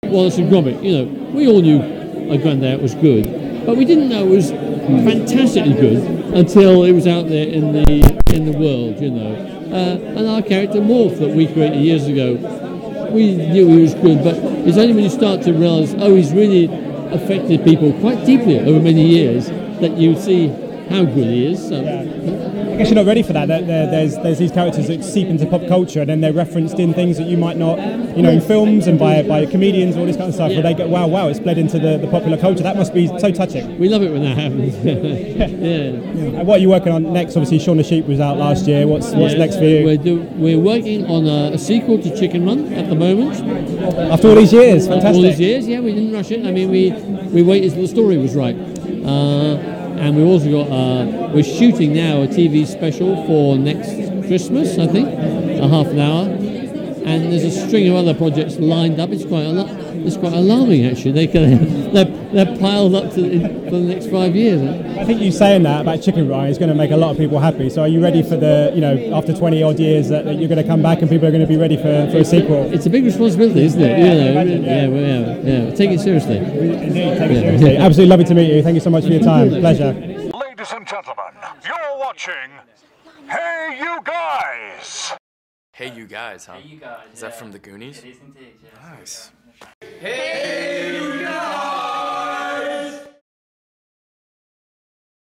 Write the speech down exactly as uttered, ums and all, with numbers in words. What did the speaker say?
Wallace and Gromit. You know, we all knew A Granddad was good, but we didn't know it was fantastically good until it was out there in the in the world. You know, uh, and our character Morph that we created years ago, we knew he was good, but it's only when you start to realise, oh, he's really affected people quite deeply over many years that you see how good he is. So. Yeah. I guess you're not ready for that. There, there, there's there's these characters that seep into pop culture, and then they're referenced in things that you might not, you know, in films and by by comedians, all this kind of stuff. Yeah. Where they go, wow, wow, it's bled into the, the popular culture. That must be so touching. We love it when that happens. yeah. yeah. And what are you working on next? Obviously, Shaun the Sheep was out last year. What's what's yeah. next for you? We're do, we're working on a, a sequel to Chicken Run at the moment. After all these years, fantastic. After all these years, yeah, we didn't rush it. I mean, we we waited till the story was right. Uh, And we've also got, uh, we're shooting now a T V special for next Christmas, I think, a half an hour. And there's a string of other projects lined up. It's quite a lot. It's quite alarming, actually. They can, they're, they're piled up to in, for the next five years. I think you saying that about Chicken Run is going to make a lot of people happy. So are you ready for the, you know, after twenty odd years that, that you're going to come back and people are going to be ready for, for a sequel? It's a big responsibility, isn't it? Yeah, you know, imagine, yeah. Yeah, well, yeah, yeah. Take it seriously. Indeed, take it seriously. Yeah. Absolutely lovely to meet you. Thank you so much for your time. Pleasure. Ladies and gentlemen, you're watching Hey You Guys! Hey You Guys, huh? Hey You Guys. Is that from the Goonies? It is indeed, yeah. Nice. Hey You Guys!